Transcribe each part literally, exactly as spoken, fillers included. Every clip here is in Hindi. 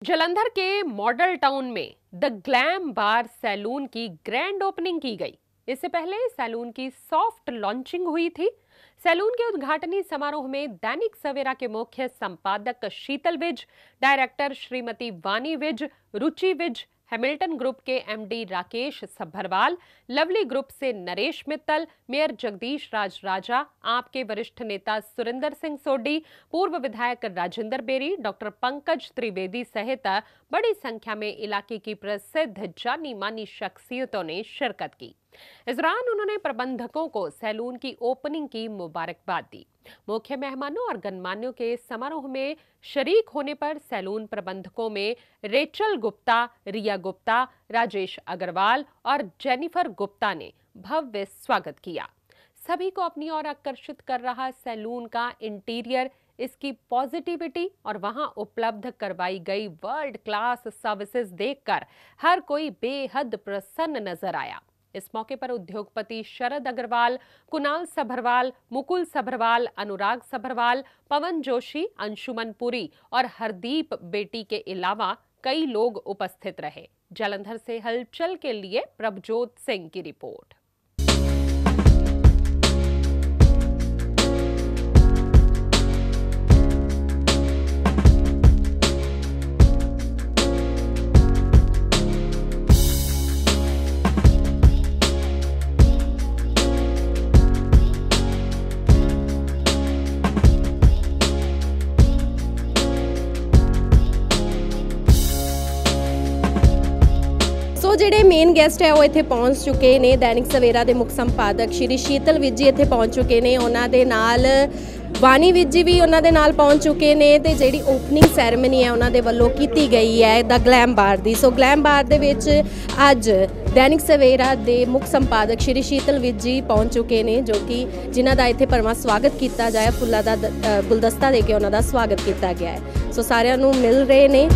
जालंधर के मॉडल टाउन में द ग्लैम बार सैलून की ग्रैंड ओपनिंग की गई। इससे पहले सैलून की सॉफ्ट लॉन्चिंग हुई थी। सैलून के उद्घाटनी समारोह में दैनिक सवेरा के मुख्य संपादक शीतल Vij, director Shrimati Vani Vij, Ruchi Vij, Hamilton group के MD Rakesh Sabharwal, Lovely group से नरेश मित्तल, मेयर जगदीश राज राजा, आप के वरिष्ठ नेता सुरेंद्र सिंह सोडी, पूर्व विधायक राजेंद्र बेरी, डॉक्टर पंकज त्रिवेदी सहित बड़ी संख्या में इलाके की प्रसिद्ध जानी मानी शख्सियतों ने शिरकत की। इस दौरान उन्होंने प्रबंधकों को सैलून की ओपनिंग की मुबारकबाद दी। मुख्य मेहमानों और गणमान्यों के समारोह में शरीक होने पर सैलून प्रबंधकों में रेचल गुप्ता, रिया गुप्ता, राजेश अग्रवाल और जेनिफर गुप्ता ने भव्य स्वागत किया। सभी को अपनी ओर आकर्षित कर रहा सैलून का इंटीरियर, इसकी पॉजिटिविटी और वहां उपलब्ध करवाई गई वर्ल्ड क्लास सर्विसेज देखकर हर कोई बेहद प्रसन्न नजर आया। इस मौके पर उद्योगपति शरद अग्रवाल, कुणाल सभरवाल, मुकुल सभरवाल, अनुराग सभरवाल, पवन जोशी, अंशुमन पुरी और हरदीप बेटी के अलावा कई लोग उपस्थित रहे। जालंधर से हलचल के लिए प्रभजोत सिंह की रिपोर्ट। सो ਜਿਹੜੇ ਮੇਨ ਗੈਸਟ ਹੈ ਉਹ ਇੱਥੇ ਪਹੁੰਚ ਚੁੱਕੇ ਨੇ। दैनिक सवेरा ਦੇ ਮੁੱਖ ਸੰਪਾਦਕ ਸ਼੍ਰੀ ਸ਼ੀਤਲ ਵਿਜ ਜੀ ਇੱਥੇ ਪਹੁੰਚ ਚੁੱਕੇ ਨੇ। ਉਹਨਾਂ ਦੇ ਨਾਲ ਵਾਨੀ ਵਿਜ ਜੀ ਵੀ ਉਹਨਾਂ ਦੇ ਨਾਲ ਪਹੁੰਚ ਚੁੱਕੇ ਨੇ ਤੇ ਜਿਹੜੀ ਓਪਨਿੰਗ ਸੈਰੇਮਨੀ ਹੈ ਉਹਨਾਂ ਦੇ ਵੱਲੋਂ ਕੀਤੀ ਗਈ ਹੈ ਦ ਗਲੈਮ ਬਾਰ ਦੀ। ਸੋ ਗਲੈਮ ਬਾਰ ਦੇ ਵਿੱਚ ਅੱਜ दैनिक सवेरा ਦੇ ਮੁੱਖ ਸੰਪਾਦਕ ਸ਼੍ਰੀ ਸ਼ੀਤਲ ਵਿਜ ਜੀ ਪਹੁੰਚ ਚੁੱਕੇ ਨੇ, ਜੋ ਕਿ ਜਿਨ੍ਹਾਂ ਦਾ ਇੱਥੇ ਭਰਵਾਂ ਸਵਾਗਤ ਕੀਤਾ ਜਾਇਆ, ਫੁੱਲਾਂ ਦਾ ਗੁਲਦਸਤਾ ਦੇ ਕੇ ਉਹਨਾਂ ਦਾ ਸਵਾਗਤ ਕੀਤਾ ਗਿਆ ਹੈ। ਸੋ ਸਾਰਿਆਂ ਨੂੰ ਮਿਲ ਰਹੇ ਨੇ।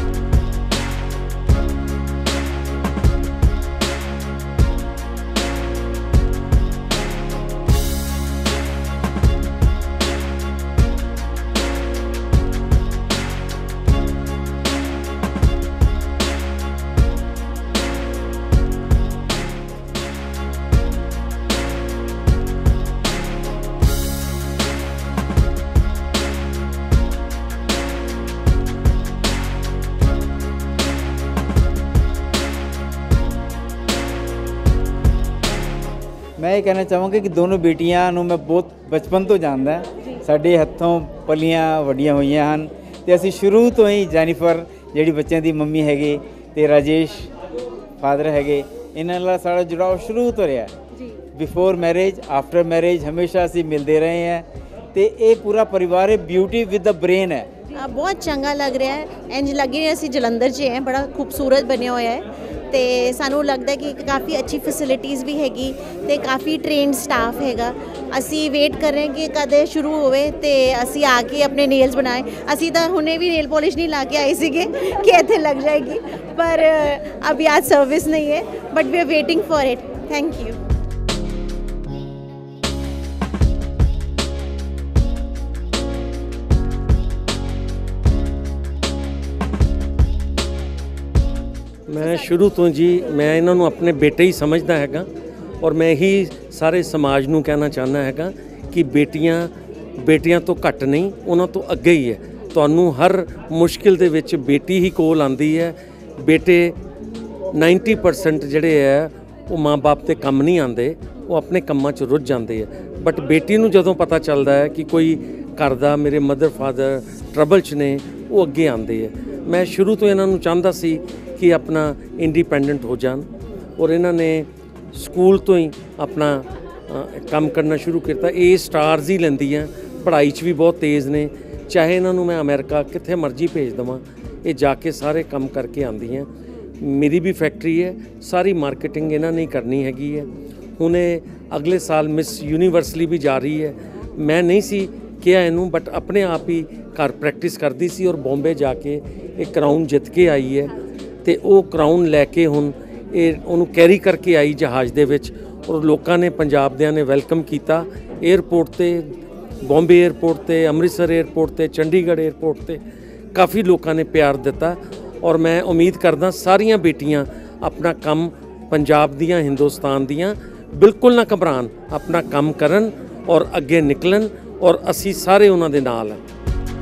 मैं ये कहना चाहूँगा कि दोनों बेटियां ਨੂੰ मैं बहुत बचपन तो जानदा। ਸਾਡੇ ਹੱਥੋਂ ਪਲੀਆਂ ਵੱਡੀਆਂ ਹੋਈਆਂ ਹਨ ਤੇ ਅਸੀਂ ਸ਼ੁਰੂ ਤੋਂ ਹੀ ਜੈਨੀਫਰ ਜਿਹੜੀ ਬੱਚਿਆਂ ਦੀ ਮੰਮੀ ਹੈਗੇ ਤੇ ਰਾਜੇਸ਼ ਫਾਦਰ ਹੈਗੇ, ਇਹਨਾਂ ਨਾਲ ਸਾਡਾ ਜੁੜਾਅ ਸ਼ੁਰੂ ਤੋਂ ਰਿਹਾ ਜੀ। ਬਿਫੋਰ ਮੈਰਿਜ, ਆਫਟਰ ਮੈਰਿਜ ਹਮੇਸ਼ਾ ਅਸੀਂ ਮਿਲਦੇ ਰਹੇ ਹਾਂ ਤੇ ਇਹ ਪੂਰਾ ਪਰਿਵਾਰ ਹੈ। ਬਿਊਟੀ ਵਿਦ ਦ ਬ੍ਰੇਨ ਹੈ। बहुत चंगा लग रहा है। इंज लग रहा है असीं जलंधर च हैं, बड़ा खूबसूरत बनया होया है ते सानू लगता है कि काफ़ी अच्छी फैसिलिटीज़ भी हैगी ते काफ़ी ट्रेंड स्टाफ हैगा। असी वेट कर रहे हैं कि कद शुरू होवे ते असी आके अपने नेल्स बनाए। असी तो हुणे भी नेल पॉलिश नहीं ला के आए सीगे कि इत्थे लग जाएगी, पर अभी आज सर्विस नहीं है, but we are waiting for it. Thank you. मैं शुरू तो जी मैं इन्हों अपने बेटे ही समझदा हैगा और मैं ही सारे समाज नूं कहना चाहना हैगा कि बेटियां बेटियां तो घट नहीं, उन्हां तो अगे ही है। तुहानूं हर मुश्किल दे विच बेटी ही कोल आंदी है। बेटे नाइनटी परसेंट जिहड़े है वो माँ बाप ते कम नहीं आंदे, वो अपने कम्मां च रुझ जांदे है। बट बेटी नूं जदों पता चलदा है कि कोई घर दा मेरे मदर फादर ट्रबल च ने, वो अगे आंदे है। मैं शुरू तो इन्हां नूं चाहंदा सी कि अपना इंडिपेंडेंट हो जान और इन्होंने स्कूल तो ही अपना काम करना शुरू किया। ये स्टार्स ही लेंदी हैं, पढ़ाई च भी बहुत तेज़ ने। चाहे इन्हों मैं अमेरिका कितने मर्जी भेज देवां, ये जाके सारे काम करके आंदी हैं। मेरी भी फैक्ट्री है, सारी मार्केटिंग इन्हों ने करनी हैगी है। हुण अगले साल मिस यूनीवर्सली भी जा रही है। मैं नहीं सी किया इनू, बट अपने आप ही घर प्रैक्टिस करती सी और बॉम्बे जाके एक क्राउन जित के आई है ਤੇ ਉਹ ਕਰਾਊਨ ਲੈ ਕੇ ਹੁਣ ਇਹ ਉਹਨੂੰ ਕੈਰੀ ਕਰਕੇ ਆਈ ਜਹਾਜ਼ ਦੇ ਵਿੱਚ ਔਰ ਲੋਕਾਂ ਨੇ ਪੰਜਾਬ ਦਿਆਂ ਨੇ ਵੈਲਕਮ ਕੀਤਾ। 에ਅਰਪੋਰਟ ਤੇ, ਬੰਬੇ 에ਅਰਪੋਰਟ ਤੇ, ਅੰਮ੍ਰਿਤਸਰ 에ਅਰਪੋਰਟ ਤੇ, ਚੰਡੀਗੜ੍ਹ 에ਅਰਪੋਰਟ ਤੇ ਕਾਫੀ ਲੋਕਾਂ ਨੇ ਪਿਆਰ ਦਿੱਤਾ और मैं उम्मीद करदा सारियां बेटियां अपना काम पंजाब दियां हिंदुस्तान दियां बिल्कुल ना घबरान, अपना काम करन और अगे निकलन और असी सारे उन्हां दे नाल हैं।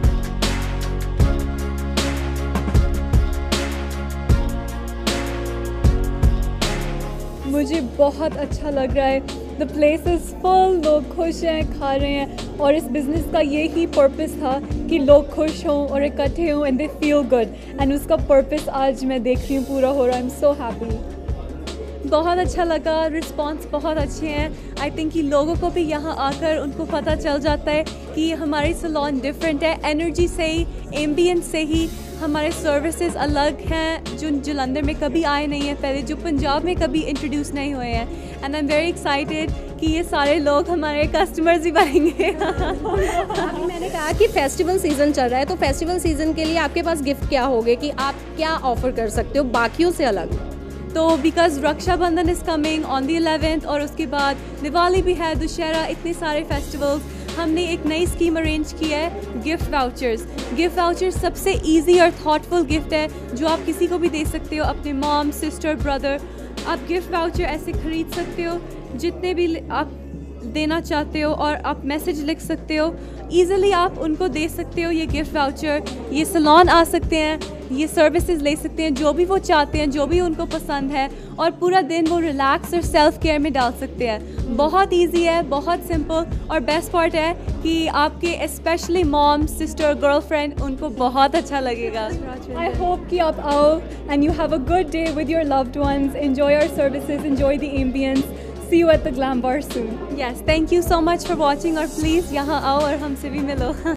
मुझे बहुत अच्छा लग रहा है। द प्लेस इज़ फुल, लोग खुश हैं, खा रहे हैं और इस बिज़नेस का यही पर्पस था कि लोग खुश हों और इकट्ठे हों and they feel good, and उसका पर्पस आज मैं देख रही हूँ पूरा हो रहा है। I am so happy. बहुत अच्छा लगा, रिस्पांस बहुत अच्छे हैं। आई थिंक कि लोगों को भी यहाँ आकर उनको पता चल जाता है कि हमारी सैलून डिफरेंट है, एनर्जी से ही, एम्बियंस से ही। हमारे सर्विसेज अलग हैं जो जलंधर में कभी आए नहीं हैं पहले, जो पंजाब में कभी इंट्रोड्यूस नहीं हुए हैं। And I am very excited कि ये सारे लोग हमारे कस्टमर्स ही बनेंगे। अभी मैंने कहा कि फेस्टिवल सीज़न चल रहा है, तो फेस्टिवल सीज़न के लिए आपके पास गिफ्ट क्या होंगे कि आप क्या ऑफ़र कर सकते हो बाकियों से अलग? तो because Rakshabandhan is coming on the eleventh और उसके बाद दिवाली भी है, दशहरा, इतने सारे फेस्टिवल्स, हमने एक नई स्कीम अरेंज की है, गिफ्ट वाउचर्स। गिफ्ट वाउचर्स सबसे इजी और थॉटफुल गिफ्ट है जो आप किसी को भी दे सकते हो, अपने मॉम, सिस्टर, ब्रदर। आप गिफ्ट वाउचर ऐसे ख़रीद सकते हो जितने भी आप देना चाहते हो और आप मैसेज लिख सकते हो, ईज़िली आप उनको दे सकते हो ये गिफ्ट वाउचर। ये सैलून आ सकते हैं, ये सर्विसेज ले सकते हैं जो भी वो चाहते हैं, जो भी उनको पसंद है, और पूरा दिन वो रिलैक्स और सेल्फ केयर में डाल सकते हैं। बहुत इजी है, बहुत सिंपल, और बेस्ट पार्ट है कि आपके स्पेशली मॉम, सिस्टर, गर्लफ्रेंड, उनको बहुत अच्छा लगेगा। I hope कि आप आओ and you have a good day with your loved ones, enjoy our services, enjoy the ambience. See you at the Glam Bar soon. Yes, thank you so much for watching, और प्लीज़ यहाँ आओ और हमसे भी मिलो।